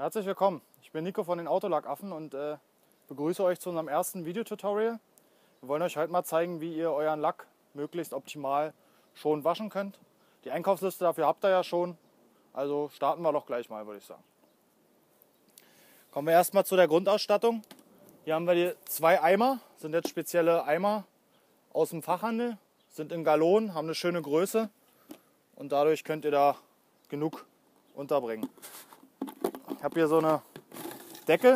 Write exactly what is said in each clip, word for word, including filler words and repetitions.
Herzlich willkommen, ich bin Nico von den Autolackaffen und äh, begrüße euch zu unserem ersten Videotutorial. Wir wollen euch heute mal zeigen, wie ihr euren Lack möglichst optimal schon waschen könnt. Die Einkaufsliste dafür habt ihr ja schon, also starten wir doch gleich mal, würde ich sagen. Kommen wir erstmal zu der Grundausstattung. Hier haben wir die zwei Eimer, sind jetzt spezielle Eimer aus dem Fachhandel, sind in Gallonen, haben eine schöne Größe und dadurch könnt ihr da genug unterbringen. Ich habe hier so eine Deckel.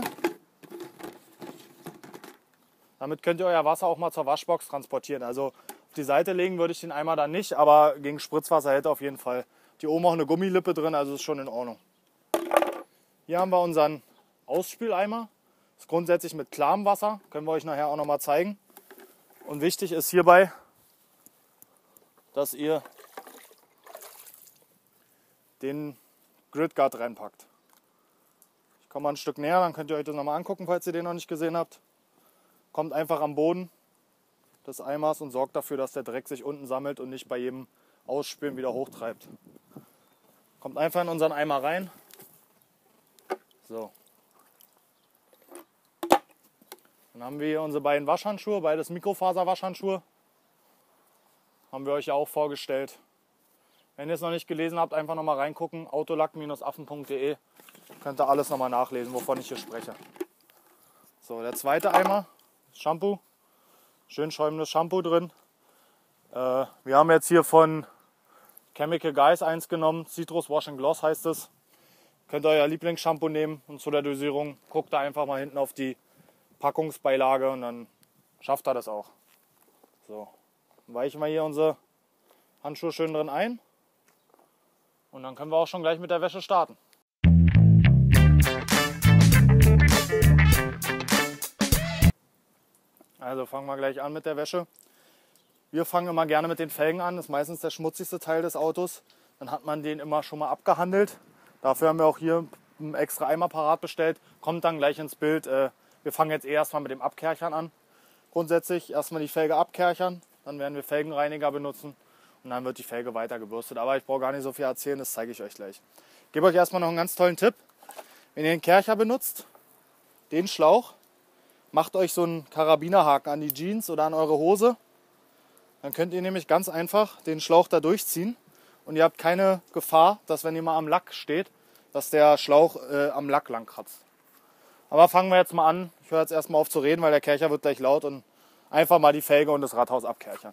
Damit könnt ihr euer Wasser auch mal zur Waschbox transportieren. Also auf die Seite legen würde ich den Eimer dann nicht, aber gegen Spritzwasser hält er auf jeden Fall. Hier oben auch eine Gummilippe drin, also ist schon in Ordnung. Hier haben wir unseren Ausspüleimer. Das ist grundsätzlich mit klarem Wasser, können wir euch nachher auch noch mal zeigen. Und wichtig ist hierbei, dass ihr den Gridguard reinpackt. Ich komme mal ein Stück näher, dann könnt ihr euch das nochmal angucken, falls ihr den noch nicht gesehen habt. Kommt einfach am Boden des Eimers und sorgt dafür, dass der Dreck sich unten sammelt und nicht bei jedem Ausspülen wieder hochtreibt. Kommt einfach in unseren Eimer rein. So. Dann haben wir hier unsere beiden Waschhandschuhe, beides Mikrofaser-Waschhandschuhe. Haben wir euch ja auch vorgestellt. Wenn ihr es noch nicht gelesen habt, einfach nochmal reingucken. autolack affen punkt de. Könnt ihr alles nochmal nachlesen, wovon ich hier spreche. So, der zweite Eimer, Shampoo. Schön schäumendes Shampoo drin. Äh, wir haben jetzt hier von Chemical Guys eins genommen. Citrus Wash and Gloss heißt es. Könnt ihr euer Lieblingsshampoo nehmen und zu der Dosierung guckt da einfach mal hinten auf die Packungsbeilage und dann schafft er das auch. So, dann weichen wir hier unsere Handschuhe schön drin ein. Und dann können wir auch schon gleich mit der Wäsche starten. Also fangen wir gleich an mit der Wäsche. Wir fangen immer gerne mit den Felgen an. Das ist meistens der schmutzigste Teil des Autos. Dann hat man den immer schon mal abgehandelt. Dafür haben wir auch hier einen extra Eimer parat bestellt. Kommt dann gleich ins Bild. Wir fangen jetzt erstmal mit dem Abkerchern an. Grundsätzlich erstmal die Felge abkerchern. Dann werden wir Felgenreiniger benutzen. Und dann wird die Felge weiter gebürstet. Aber ich brauche gar nicht so viel erzählen, das zeige ich euch gleich. Ich gebe euch erstmal noch einen ganz tollen Tipp. Wenn ihr den Kercher benutzt, den Schlauch, macht euch so einen Karabinerhaken an die Jeans oder an eure Hose. Dann könnt ihr nämlich ganz einfach den Schlauch da durchziehen. Und ihr habt keine Gefahr, dass wenn ihr mal am Lack steht, dass der Schlauch äh, am Lack lang kratzt. Aber fangen wir jetzt mal an. Ich höre jetzt erstmal auf zu reden, weil der Kercher wird gleich laut. Und einfach mal die Felge und das Radhaus abkerchern.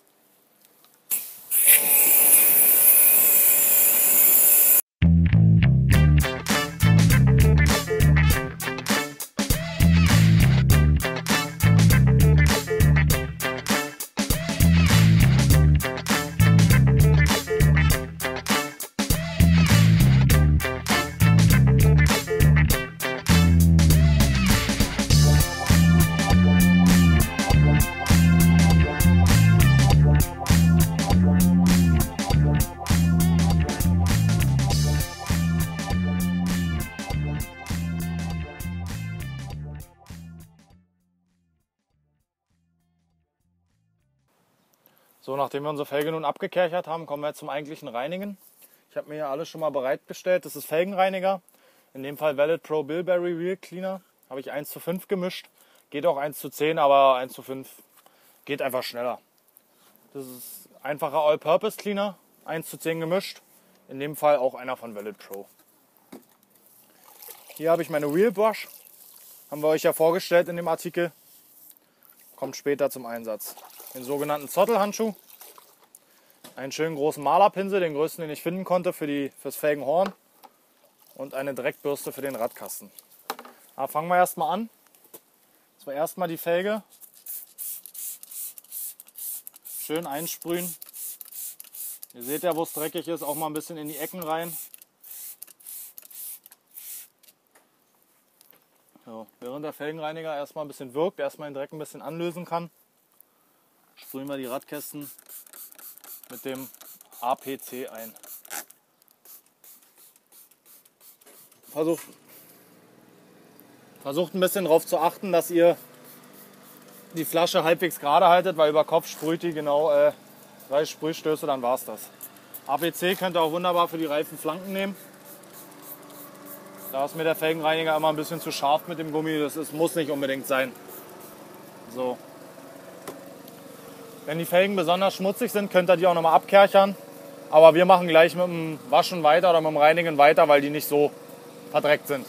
So, nachdem wir unsere Felge nun abgekerchert haben, kommen wir jetzt zum eigentlichen Reinigen. Ich habe mir hier alles schon mal bereitgestellt. Das ist Felgenreiniger. In dem Fall Valid Pro Bilberry Wheel Cleaner. Habe ich eins zu fünf gemischt. Geht auch eins zu zehn, aber eins zu fünf geht einfach schneller. Das ist einfacher All-Purpose Cleaner. eins zu zehn gemischt. In dem Fall auch einer von Valid Pro. Hier habe ich meine Wheel Brush. Haben wir euch ja vorgestellt in dem Artikel. Kommt später zum Einsatz. Den sogenannten Zottelhandschuh, einen schönen großen Malerpinsel, den größten, den ich finden konnte für die, fürs Felgenhorn und eine Dreckbürste für den Radkasten. Aber fangen wir erstmal an. Das war erstmal die Felge schön einsprühen. Ihr seht ja, wo es dreckig ist, auch mal ein bisschen in die Ecken rein. So, während der Felgenreiniger erstmal ein bisschen wirkt, erstmal den Dreck ein bisschen anlösen kann, sprühen wir die Radkästen mit dem A P C ein. Versucht, versucht ein bisschen darauf zu achten, dass ihr die Flasche halbwegs gerade haltet, weil über Kopf sprüht die genau äh, drei Sprühstöße, dann war es das. A P C könnt ihr auch wunderbar für die Reifenflanken nehmen. Da ist mir der Felgenreiniger immer ein bisschen zu scharf mit dem Gummi. Das ist, muss nicht unbedingt sein. So. Wenn die Felgen besonders schmutzig sind, könnt ihr die auch nochmal abkerchern. Aber wir machen gleich mit dem Waschen weiter oder mit dem Reinigen weiter, weil die nicht so verdreckt sind.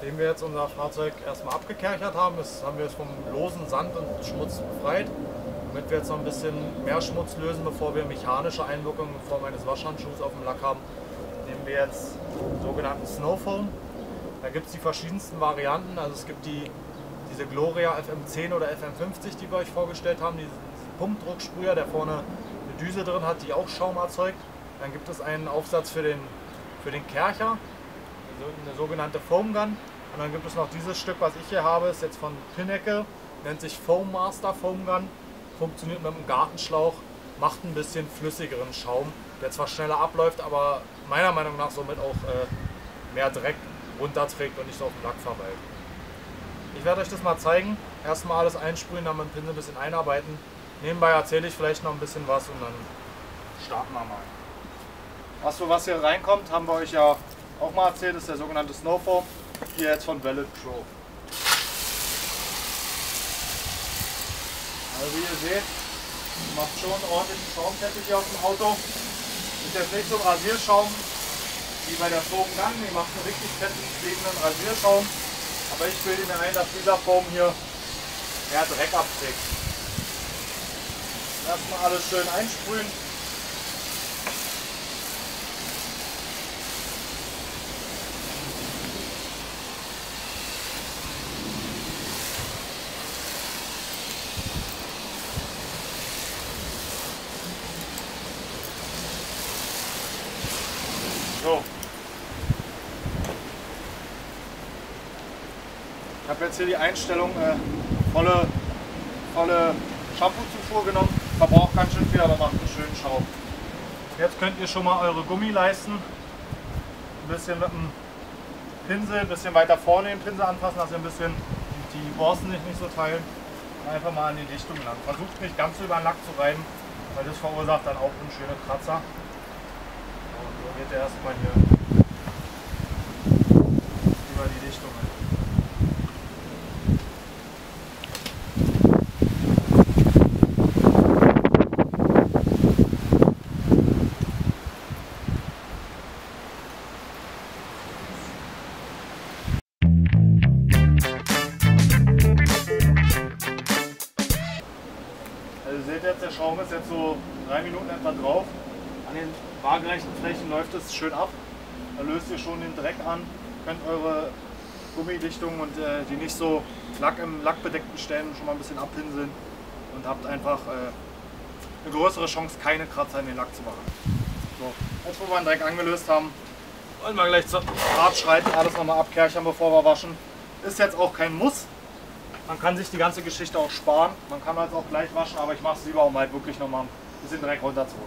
Nachdem wir jetzt unser Fahrzeug erstmal abgekerchert haben, ist, haben wir es vom losen Sand und Schmutz befreit. Damit wir jetzt noch ein bisschen mehr Schmutz lösen, bevor wir mechanische Einwirkungen in Form eines Waschhandschuhs auf dem Lack haben, nehmen wir jetzt den sogenannten Snow Foam. Da gibt es die verschiedensten Varianten. Also es gibt die, diese Gloria F M zehn oder F M fünfzig, die wir euch vorgestellt haben. Diesen Pumpdrucksprüher, der vorne eine Düse drin hat, die auch Schaum erzeugt. Dann gibt es einen Aufsatz für den, für den Kercher, eine sogenannte Foam Gun. Und dann gibt es noch dieses Stück, was ich hier habe, ist jetzt von Pinnacle, nennt sich Foam Master Foam Gun. Funktioniert mit einem Gartenschlauch, macht ein bisschen flüssigeren Schaum, der zwar schneller abläuft, aber meiner Meinung nach somit auch äh, mehr Dreck runterträgt und nicht so auf dem Lack verweilt. Ich werde euch das mal zeigen. Erstmal alles einsprühen, dann mit dem Pinsel ein bisschen einarbeiten. Nebenbei erzähle ich vielleicht noch ein bisschen was und dann starten wir mal. Was für was hier reinkommt, haben wir euch ja auch mal erzählt, ist der sogenannte Snow Foam, hier jetzt von Valid Pro. Also wie ihr seht, macht schon ordentlichen Schaumteppich hier auf dem Auto. Ist jetzt nicht so ein Rasierschaum wie bei der Foam Gun, die macht einen richtig fetten, klebenden Rasierschaum. Aber ich bilde mir ein, dass dieser Foam hier mehr Dreck abträgt. Erstmal alles schön einsprühen. So. Ich habe jetzt hier die Einstellung äh, volle, volle Shampoo-Zufuhr genommen. Verbraucht ganz schön viel, aber macht einen schönen Schaum. Jetzt könnt ihr schon mal eure Gummileisten ein bisschen mit dem Pinsel, ein bisschen weiter vorne den Pinsel anfassen, dass ihr ein bisschen die Borsten sich nicht so teilen. Einfach mal an die Dichtung lang. Versucht nicht ganz so über den Lack zu reiben, weil das verursacht dann auch schöne Kratzer. Und so geht ihr erstmal hier über die Dichtung. Also ihr seht jetzt, der Schaum ist jetzt so drei Minuten etwa drauf. An den waagerechten Flächen läuft es schön ab. Da löst ihr schon den Dreck an, könnt eure Gummidichtung und äh, die nicht so Lack im lackbedeckten Stellen schon mal ein bisschen abpinseln und habt einfach äh, eine größere Chance, keine Kratzer in den Lack zu machen. So, jetzt wo wir den Dreck angelöst haben, wollen wir gleich zur Art schreiten, alles nochmal abkerchern, bevor wir waschen. Ist jetzt auch kein Muss. Man kann sich die ganze Geschichte auch sparen. Man kann halt auch gleich waschen, aber ich mache es lieber, um halt wirklich nochmal ein bisschen Dreck runterzuholen.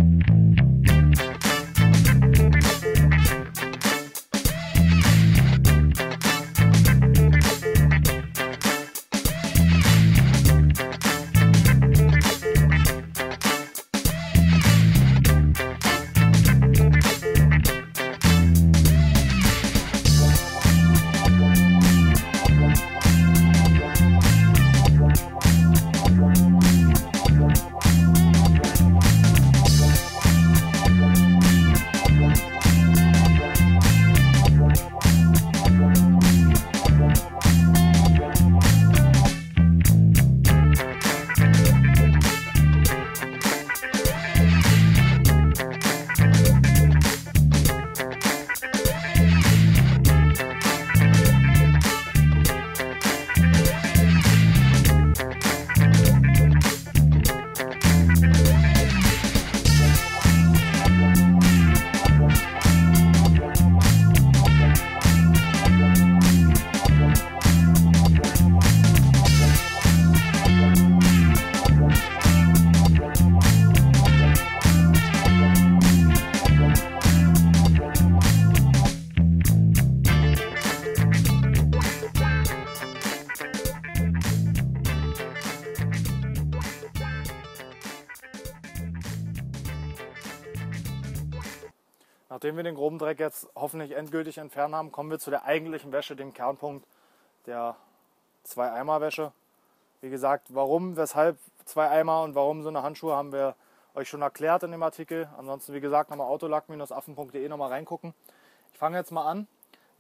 Nachdem wir den groben Dreck jetzt hoffentlich endgültig entfernt haben, kommen wir zu der eigentlichen Wäsche, dem Kernpunkt der Zwei-Eimer-Wäsche. Wie gesagt, warum, weshalb zwei Eimer und warum so eine Handschuhe, haben wir euch schon erklärt in dem Artikel. Ansonsten, wie gesagt, nochmal autolack Bindestrich affen punkt de nochmal reingucken. Ich fange jetzt mal an.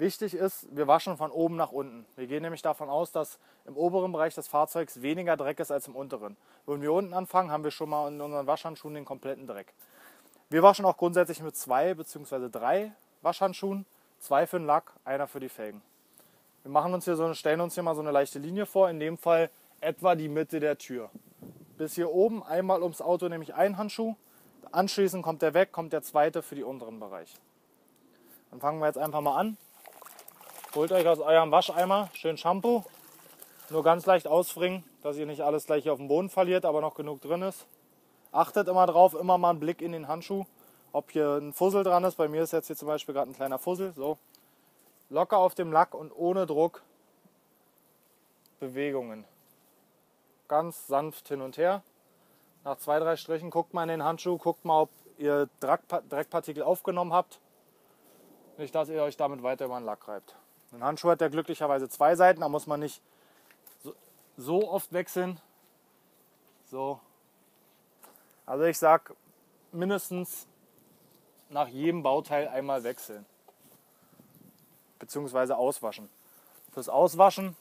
Wichtig ist, wir waschen von oben nach unten. Wir gehen nämlich davon aus, dass im oberen Bereich des Fahrzeugs weniger Dreck ist als im unteren. Wenn wir unten anfangen, haben wir schon mal in unseren Waschhandschuhen den kompletten Dreck. Wir waschen auch grundsätzlich mit zwei bzw. drei Waschhandschuhen. Zwei für den Lack, einer für die Felgen. Wir machen uns hier so, stellen uns hier mal so eine leichte Linie vor, in dem Fall etwa die Mitte der Tür. Bis hier oben einmal ums Auto nehme ich einen Handschuh, anschließend kommt der weg, kommt der zweite für den unteren Bereich. Dann fangen wir jetzt einfach mal an. Holt euch aus eurem Wascheimer schön Shampoo, nur ganz leicht auswringen, dass ihr nicht alles gleich hier auf dem Boden verliert, aber noch genug drin ist. Achtet immer drauf, immer mal einen Blick in den Handschuh, ob hier ein Fussel dran ist. Bei mir ist jetzt hier zum Beispiel gerade ein kleiner Fussel. So. Locker auf dem Lack und ohne Druck Bewegungen. Ganz sanft hin und her. Nach zwei, drei Strichen guckt mal in den Handschuh, guckt mal, ob ihr Dreckpartikel aufgenommen habt. Nicht, dass ihr euch damit weiter über den Lack reibt. Ein Handschuh hat ja glücklicherweise zwei Seiten, da muss man nicht so, so oft wechseln. So. Also ich sag mindestens nach jedem Bauteil einmal wechseln. Beziehungsweise auswaschen. Fürs Auswaschen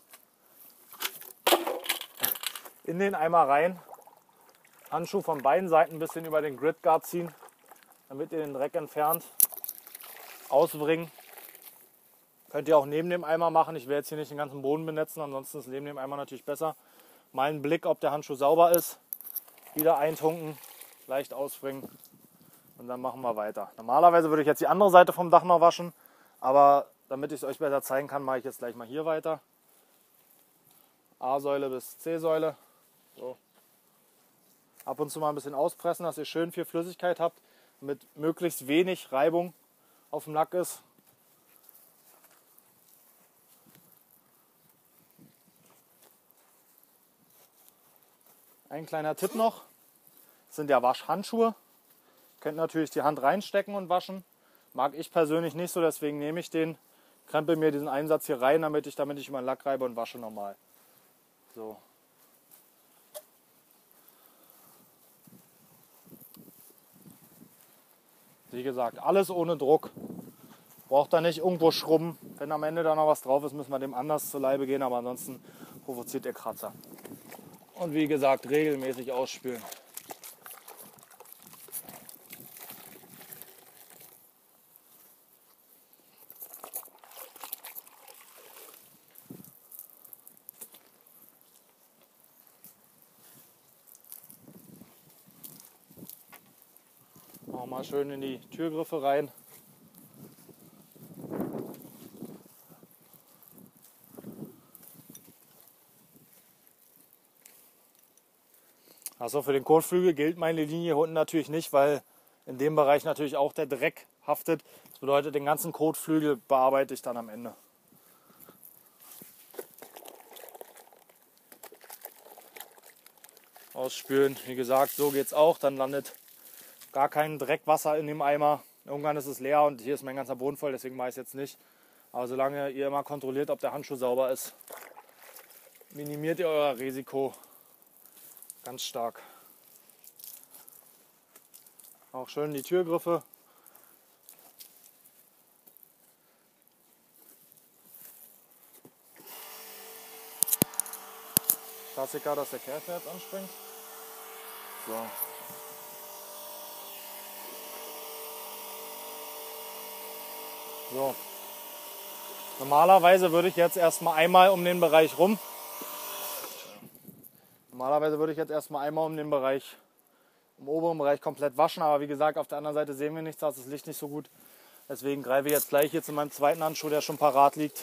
in den Eimer rein. Handschuh von beiden Seiten ein bisschen über den Grid Guard ziehen, damit ihr den Dreck entfernt. Ausbringen. Könnt ihr auch neben dem Eimer machen. Ich will jetzt hier nicht den ganzen Boden benetzen, ansonsten ist neben dem Eimer natürlich besser. Mal einen Blick, ob der Handschuh sauber ist. Wieder eintunken, leicht ausbringen und dann machen wir weiter. Normalerweise würde ich jetzt die andere Seite vom Dach noch waschen, aber damit ich es euch besser zeigen kann, mache ich jetzt gleich mal hier weiter. A-Säule bis C-Säule. So. Ab und zu mal ein bisschen auspressen, dass ihr schön viel Flüssigkeit habt, mit möglichst wenig Reibung auf dem Lack ist. Ein kleiner Tipp noch, das sind ja Waschhandschuhe. Ihr könnt natürlich die Hand reinstecken und waschen. Mag ich persönlich nicht so, deswegen nehme ich den, krempel mir diesen Einsatz hier rein, damit ich damit nicht über den Lack reibe und wasche normal. So. Wie gesagt, alles ohne Druck. Braucht da nicht irgendwo schrubben. Wenn am Ende da noch was drauf ist, müssen wir dem anders zu Leibe gehen, aber ansonsten provoziert ihr Kratzer. Und wie gesagt, regelmäßig ausspülen. Auch mal schön in die Türgriffe rein. Also für den Kotflügel gilt meine Linie hier unten natürlich nicht, weil in dem Bereich natürlich auch der Dreck haftet. Das bedeutet, den ganzen Kotflügel bearbeite ich dann am Ende. Ausspülen, wie gesagt, so geht es auch. Dann landet gar kein Dreckwasser in dem Eimer. Irgendwann ist es leer und hier ist mein ganzer Boden voll, deswegen mache ich es jetzt nicht. Aber solange ihr immer kontrolliert, ob der Handschuh sauber ist, minimiert ihr euer Risiko ganz stark. Auch schön die Türgriffe. Klassiker, dass der Käfer jetzt anspringt. So. So. Normalerweise würde ich jetzt erstmal einmal um den Bereich rum. Normalerweise würde ich jetzt erstmal einmal um den Bereich, im oberen Bereich komplett waschen, aber wie gesagt, auf der anderen Seite sehen wir nichts, da ist das Licht nicht so gut. Deswegen greife ich jetzt gleich hier zu meinem zweiten Handschuh, der schon parat liegt.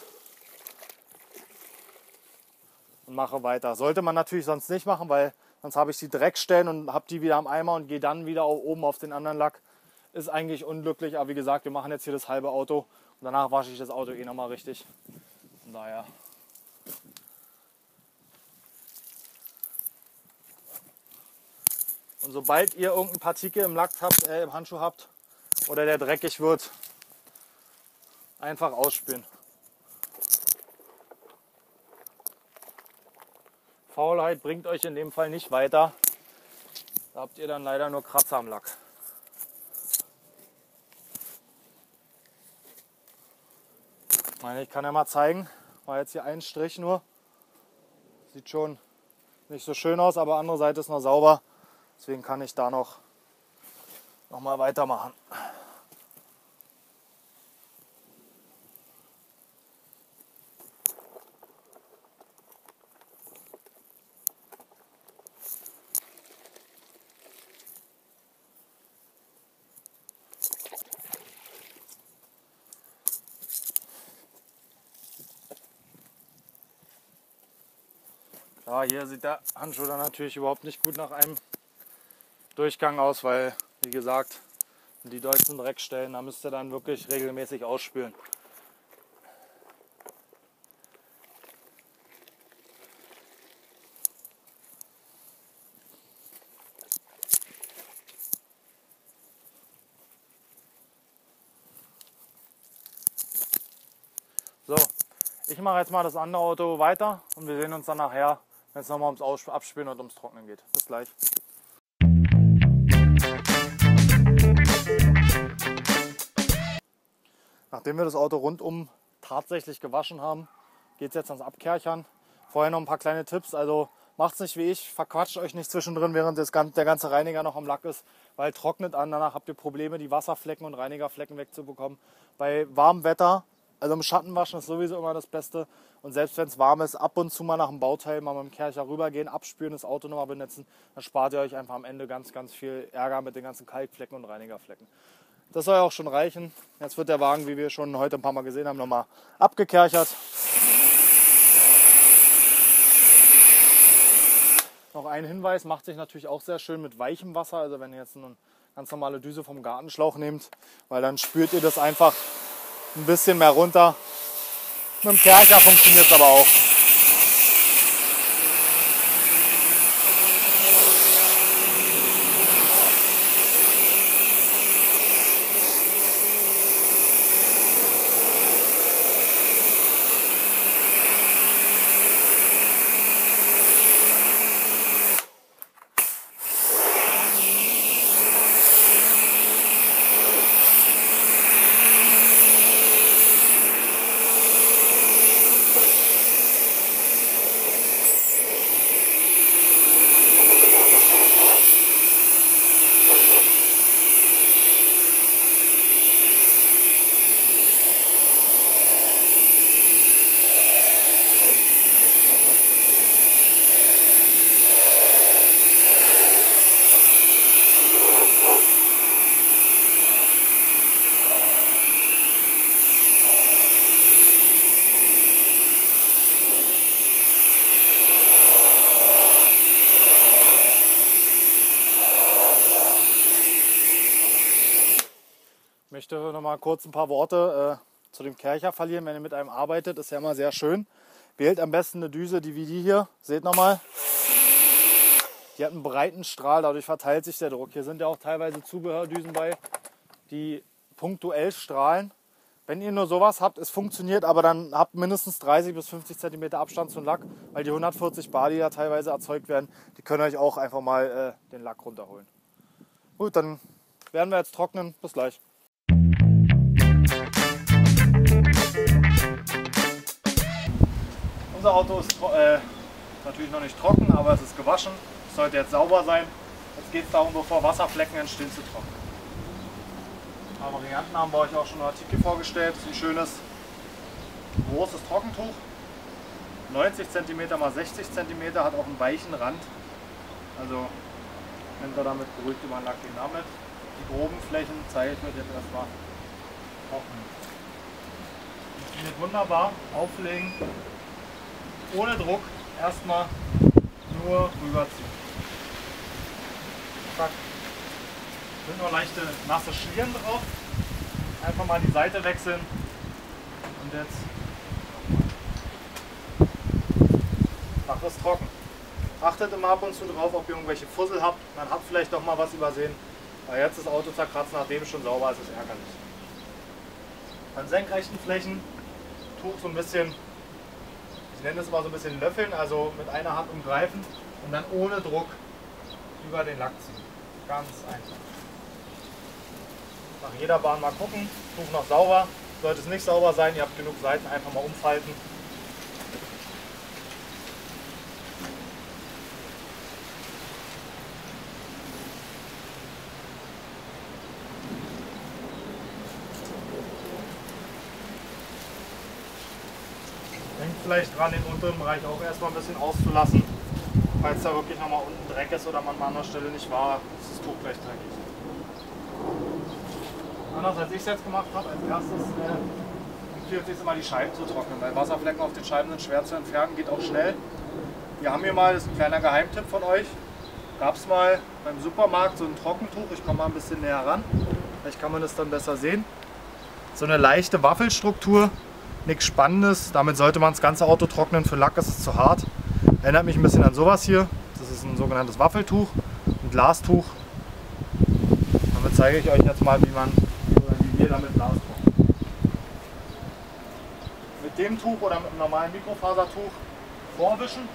Und mache weiter. Sollte man natürlich sonst nicht machen, weil sonst habe ich die Dreckstellen und habe die wieder am Eimer und gehe dann wieder oben auf den anderen Lack. Ist eigentlich unglücklich, aber wie gesagt, wir machen jetzt hier das halbe Auto und danach wasche ich das Auto eh nochmal richtig. Von daher. Und sobald ihr irgendein Partikel im Lack habt, äh, im Handschuh habt oder der dreckig wird, einfach ausspülen. Faulheit bringt euch in dem Fall nicht weiter. Da habt ihr dann leider nur Kratzer am Lack. Ich meine, ich kann ja mal zeigen, war jetzt hier ein Strich nur. Sieht schon nicht so schön aus, aber andere Seite ist noch sauber. Deswegen kann ich da noch, noch mal weitermachen. Ja, hier sieht der Handschuh dann natürlich überhaupt nicht gut nach einem Durchgang aus, weil, wie gesagt, die deutschen Dreckstellen, da müsst ihr dann wirklich regelmäßig ausspülen. So, ich mache jetzt mal das andere Auto weiter und wir sehen uns dann nachher, wenn es nochmal ums Abspülen und ums Trocknen geht. Bis gleich. Nachdem wir das Auto rundum tatsächlich gewaschen haben, geht es jetzt ans Abkerchern. Vorher noch ein paar kleine Tipps. Also macht es nicht wie ich, verquatscht euch nicht zwischendrin, während das, der ganze Reiniger noch am Lack ist, weil trocknet an, danach habt ihr Probleme, die Wasserflecken und Reinigerflecken wegzubekommen. Bei warmem Wetter, also im Schatten waschen ist sowieso immer das Beste. Und selbst wenn es warm ist, ab und zu mal nach dem Bauteil mal mit dem Kercher rübergehen, abspülen, das Auto nochmal benetzen, dann spart ihr euch einfach am Ende ganz, ganz viel Ärger mit den ganzen Kalkflecken und Reinigerflecken. Das soll ja auch schon reichen. Jetzt wird der Wagen, wie wir schon heute ein paar Mal gesehen haben, nochmal abgekerchert. Noch ein Hinweis, macht sich natürlich auch sehr schön mit weichem Wasser. Also wenn ihr jetzt eine ganz normale Düse vom Gartenschlauch nehmt, weil dann spürt ihr das einfach ein bisschen mehr runter. Mit dem Kercher funktioniert es aber auch. Ich möchte noch mal kurz ein paar Worte äh, zu dem Kercher verlieren. Wenn ihr mit einem arbeitet, ist ja immer sehr schön. Wählt am besten eine Düse, die wie die hier. Seht nochmal. Die hat einen breiten Strahl, dadurch verteilt sich der Druck. Hier sind ja auch teilweise Zubehördüsen bei, die punktuell strahlen. Wenn ihr nur sowas habt, es funktioniert, aber dann habt mindestens dreißig bis fünfzig Zentimeter Abstand zum Lack, weil die hundertvierzig Bar, die da teilweise erzeugt werden, die können euch auch einfach mal äh, den Lack runterholen. Gut, dann werden wir jetzt trocknen. Bis gleich. Unser Auto ist äh, natürlich noch nicht trocken, aber es ist gewaschen. Es sollte jetzt sauber sein. Jetzt geht es darum, bevor Wasserflecken entstehen, zu trocknen. Ein paar Varianten haben wir euch auch schon im Artikel vorgestellt. Das ist ein schönes, großes Trockentuch. neunzig Zentimeter mal sechzig Zentimeter, hat auch einen weichen Rand. Also könnt ihr damit beruhigt über den Lack gehen. Damit die groben Flächen zeige ich euch jetzt erstmal trocknen. Funktioniert wunderbar. Auflegen. Ohne Druck erstmal nur rüberziehen. Zack. Sind nur leichte nasse Schlieren drauf. Einfach mal die Seite wechseln und jetzt macht es trocken. Achtet immer ab und zu drauf, ob ihr irgendwelche Fussel habt. Man hat vielleicht doch mal was übersehen. Weil jetzt das Auto zerkratzt, nachdem es schon sauber ist, ist ärgerlich. An senkrechten Flächen Tuch so ein bisschen, ich nenne das mal so ein bisschen löffeln, also mit einer Hand umgreifen und dann ohne Druck über den Lack ziehen. Ganz einfach. Nach jeder Bahn mal gucken, Tuch noch sauber, sollte es nicht sauber sein. Ihr habt genug Seiten, einfach mal umfalten. Denkt vielleicht dran, den unteren Bereich auch erstmal ein bisschen auszulassen. Falls da wirklich nochmal unten Dreck ist oder man an einer Stelle nicht war, ist das Tuch gleich dreckig. Anders als ich es jetzt gemacht habe, als erstes äh, empfiehlt sich immer die Scheiben zu trocknen, weil Wasserflecken auf den Scheiben sind schwer zu entfernen, geht auch schnell. Wir haben hier mal, das ist ein kleiner Geheimtipp von euch, gab es mal beim Supermarkt so ein Trockentuch, ich komme mal ein bisschen näher ran, vielleicht kann man das dann besser sehen. So eine leichte Waffelstruktur, nichts Spannendes, damit sollte man das ganze Auto trocknen, für Lack ist es zu hart. Erinnert mich ein bisschen an sowas hier, das ist ein sogenanntes Waffeltuch, ein Glastuch. Damit zeige ich euch jetzt mal, wie man oder wie wir damit Glas trocknen. Mit dem Tuch oder mit einem normalen Mikrofasertuch vorwischen.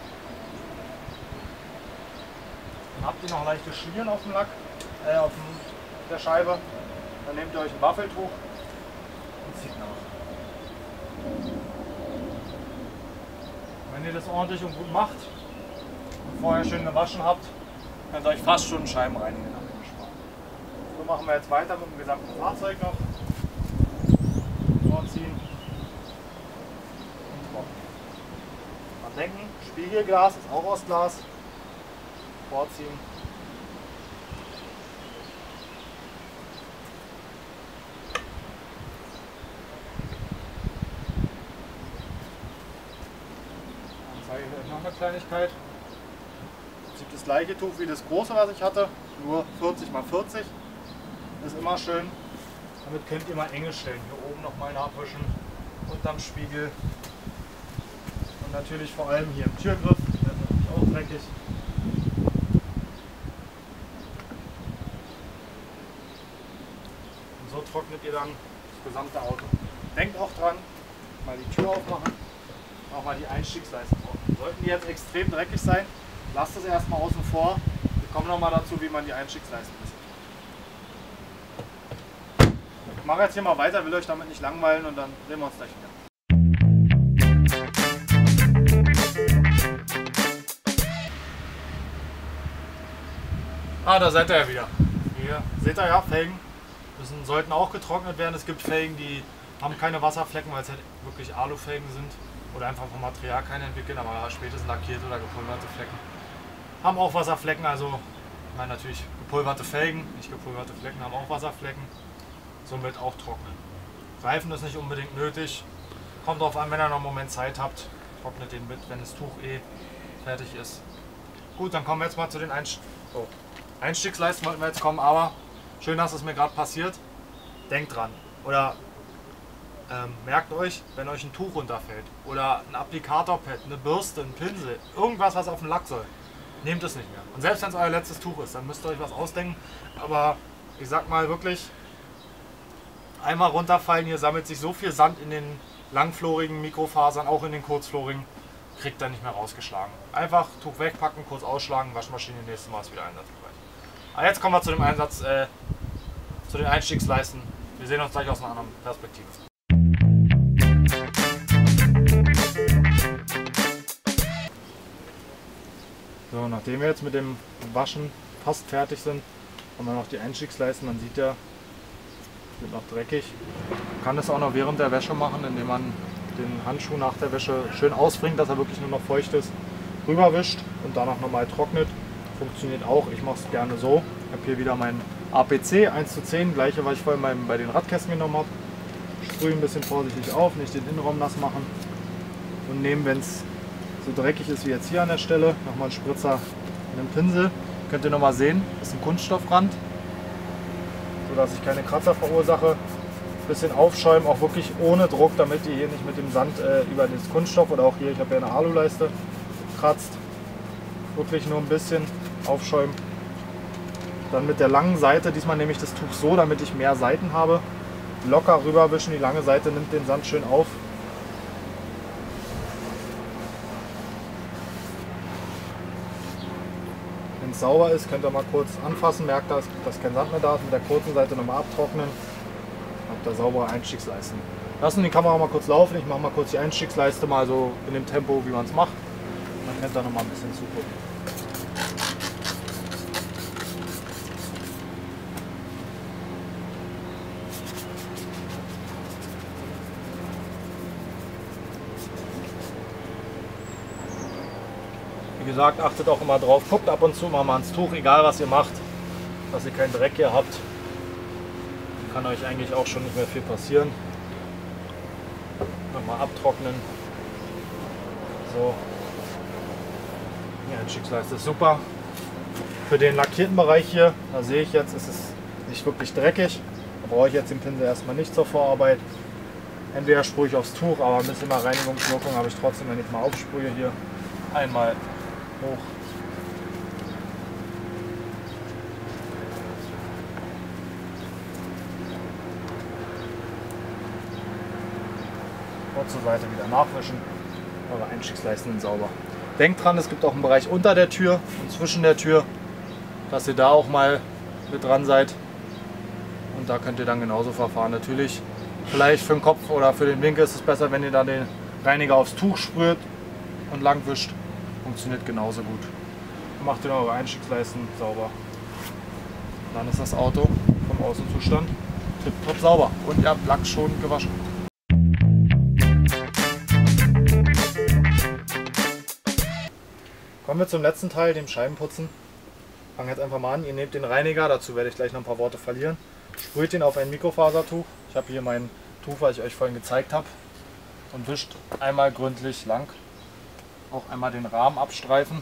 Dann habt ihr noch leichte Schlieren auf dem Lack, äh, auf dem, der Scheibe. Dann nehmt ihr euch ein Waffeltuch und zieht nach. Wenn ihr das ordentlich und gut macht und vorher schön gewaschen habt, könnt ihr euch fast schon Scheiben reinigen. So machen wir jetzt weiter mit dem gesamten Fahrzeug noch. Vorziehen und trocknen. Dran denken, Spiegelglas ist auch aus Glas. Vorziehen. Dann zeige ich euch noch eine Kleinigkeit. Im Prinzip das gleiche Tuch wie das große, was ich hatte, nur vierzig mal vierzig. Das ist immer schön. Damit könnt ihr mal enge Stellen hier oben nochmal nachwischen, unterm Spiegel und natürlich vor allem hier im Türgriff, der ist natürlich auch dreckig. Und so trocknet ihr dann das gesamte Auto. Denkt auch dran, mal die Tür aufmachen, auch mal die Einstiegsleisten trocknen. Sollten die jetzt extrem dreckig sein, lasst es erstmal außen vor. Wir kommen nochmal dazu, wie man die Einstiegsleisten misst. Ich mache jetzt hier mal weiter, will euch damit nicht langweilen und dann sehen wir uns gleich wieder. Ah, da seid ihr ja wieder. Hier seht ihr ja, Felgen müssen, sollten auch getrocknet werden. Es gibt Felgen, die haben keine Wasserflecken, weil es halt wirklich Alufelgen sind oder einfach vom Material keine entwickeln, aber spätestens lackierte oder gepulverte Flecken haben auch Wasserflecken. Also ich meine natürlich gepulverte Felgen, nicht gepulverte Flecken haben auch Wasserflecken. Somit auch trocknen. Reifen ist nicht unbedingt nötig. Kommt darauf an, wenn ihr noch einen Moment Zeit habt. Trocknet den mit, wenn das Tuch eh fertig ist. Gut, dann kommen wir jetzt mal zu den Einst oh. Einstiegsleisten wollten wir jetzt kommen, aber schön, dass es mir gerade passiert. Denkt dran. Oder ähm, merkt euch, wenn euch ein Tuch runterfällt oder ein Applikatorpad, eine Bürste, ein Pinsel, irgendwas, was auf den Lack soll, nehmt es nicht mehr. Und selbst wenn es euer letztes Tuch ist, dann müsst ihr euch was ausdenken. Aber ich sag mal wirklich, einmal runterfallen, hier sammelt sich so viel Sand in den langflorigen Mikrofasern, auch in den kurzflorigen, kriegt er nicht mehr rausgeschlagen. Einfach Tuch wegpacken, kurz ausschlagen, Waschmaschine, nächstes Mal ist wieder einsatzbereit. Aber jetzt kommen wir zu dem Einsatz, äh, zu den Einstiegsleisten. Wir sehen uns gleich aus einer anderen Perspektive. So, nachdem wir jetzt mit dem Waschen fast fertig sind, haben wir noch die Einstiegsleisten. Man sieht ja, sind noch dreckig. Man kann das auch noch während der Wäsche machen, indem man den Handschuh nach der Wäsche schön ausbringt, dass er wirklich nur noch feucht ist, rüberwischt und danach nochmal trocknet. Funktioniert auch, ich mache es gerne so. Ich habe hier wieder mein A P C eins zu zehn, gleiche, was ich vorhin bei, bei den Radkästen genommen habe. Sprühe ein bisschen vorsichtig auf, nicht den Innenraum nass machen und nehmen, wenn es so dreckig ist wie jetzt hier an der Stelle, nochmal einen Spritzer in den Pinsel. Könnt ihr nochmal sehen, das ist ein Kunststoffrand, sodass ich keine Kratzer verursache. Ein bisschen aufschäumen, auch wirklich ohne Druck, damit ihr hier nicht mit dem Sand äh, über das Kunststoff oder auch hier, ich habe ja eine Aluleiste, kratzt. Wirklich nur ein bisschen aufschäumen. Dann mit der langen Seite, diesmal nehme ich das Tuch so, damit ich mehr Seiten habe. Locker rüberwischen, die lange Seite nimmt den Sand schön auf. Wenn es sauber ist, könnt ihr mal kurz anfassen, merkt, dass, dass kein Sand mehr da ist. Mit der kurzen Seite nochmal abtrocknen. Habt da saubere Einstiegsleisten. Lassen die Kamera mal kurz laufen, ich mache mal kurz die Einstiegsleiste mal so in dem Tempo, wie man es macht. Man kann da noch mal ein bisschen zugucken. Wie gesagt, achtet auch immer drauf, guckt ab und zu mal ans Tuch, egal was ihr macht, dass ihr keinen Dreck hier habt. Kann euch eigentlich auch schon nicht mehr viel passieren. Nochmal abtrocknen. So. Die Einstiegsleiste ist super. Für den lackierten Bereich hier, da sehe ich jetzt, ist es nicht wirklich dreckig. Da brauche ich jetzt den Pinsel erstmal nicht zur Vorarbeit. Entweder sprühe ich aufs Tuch, aber ein bisschen mal Reinigungswirkung habe ich trotzdem, wenn ich mal aufsprühe hier. Einmal hoch. Und zur Seite wieder nachwischen. Eure Einstiegsleisten sind sauber. Denkt dran, es gibt auch einen Bereich unter der Tür und zwischen der Tür, dass ihr da auch mal mit dran seid. Und da könnt ihr dann genauso verfahren. Natürlich, vielleicht für den Kopf oder für den Winkel ist es besser, wenn ihr dann den Reiniger aufs Tuch sprüht und lang wischt. Funktioniert genauso gut. Macht ihr eure Einstiegsleisten sauber. Dann ist das Auto vom Außenzustand tipptopp sauber und ihr habt Lack schon gewaschen. Kommen wir zum letzten Teil, dem Scheibenputzen. Fangen jetzt einfach mal an. Ihr nehmt den Reiniger, dazu werde ich gleich noch ein paar Worte verlieren. Sprüht ihn auf ein Mikrofasertuch. Ich habe hier mein Tuch, was ich euch vorhin gezeigt habe. Und wischt einmal gründlich lang. Auch einmal den Rahmen abstreifen.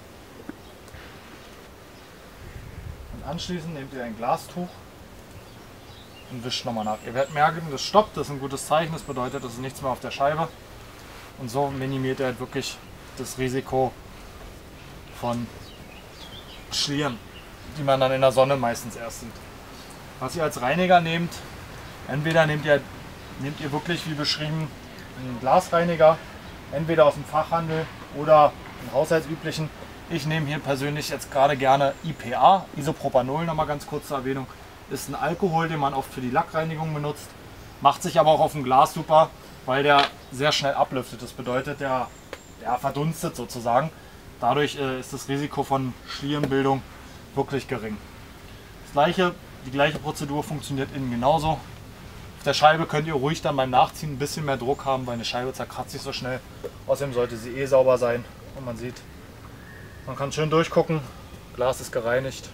Und anschließend nehmt ihr ein Glastuch und wischt nochmal nach. Ihr werdet merken, das stoppt, das ist ein gutes Zeichen, das bedeutet, es ist nichts mehr auf der Scheibe. Und so minimiert ihr halt wirklich das Risiko von Schlieren, die man dann in der Sonne meistens erst sieht. Was ihr als Reiniger nehmt, entweder nehmt ihr, nehmt ihr wirklich wie beschrieben einen Glasreiniger, entweder aus dem Fachhandel oder einen haushaltsüblichen. Ich nehme hier persönlich jetzt gerade gerne I P A, Isopropanol, nochmal ganz kurz zur Erwähnung. Ist ein Alkohol, den man oft für die Lackreinigung benutzt. Macht sich aber auch auf dem Glas super, weil der sehr schnell ablüftet. Das bedeutet, der, der verdunstet sozusagen. Dadurch äh, ist das Risiko von Schlierenbildung wirklich gering. Das gleiche, die gleiche Prozedur funktioniert innen genauso. Auf der Scheibe könnt ihr ruhig dann beim Nachziehen ein bisschen mehr Druck haben, weil eine Scheibe zerkratzt sich so schnell. Außerdem sollte sie eh sauber sein und man sieht, man kann schön durchgucken, Glas ist gereinigt.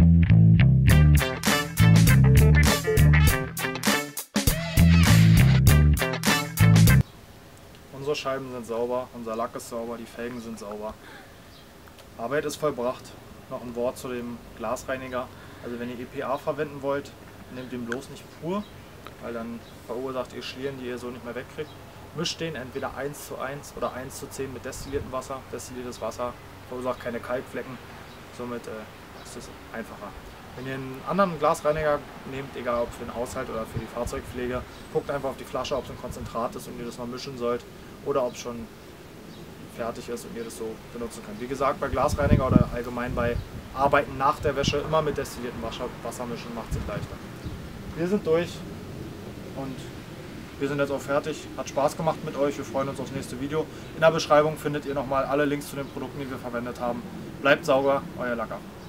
Unsere Scheiben sind sauber, unser Lack ist sauber, die Felgen sind sauber. Arbeit ist vollbracht. Noch ein Wort zu dem Glasreiniger. Also wenn ihr E P A verwenden wollt, nehmt den bloß nicht pur, weil dann verursacht ihr Schlieren, die ihr so nicht mehr wegkriegt. Mischt den entweder eins zu eins oder eins zu zehn mit destilliertem Wasser. Destilliertes Wasser verursacht keine Kalkflecken, somit äh, ist es einfacher. Wenn ihr einen anderen Glasreiniger nehmt, egal ob für den Haushalt oder für die Fahrzeugpflege, guckt einfach auf die Flasche, ob es ein Konzentrat ist und ihr das noch mischen sollt oder ob es schon fertig ist und ihr das so benutzen könnt. Wie gesagt, bei Glasreiniger oder allgemein bei Arbeiten nach der Wäsche immer mit destilliertem Wasser, Wasser mischen, macht es leichter. Wir sind durch und wir sind jetzt auch fertig. Hat Spaß gemacht mit euch. Wir freuen uns aufs nächste Video. In der Beschreibung findet ihr nochmal alle Links zu den Produkten, die wir verwendet haben. Bleibt sauber, euer Lacker.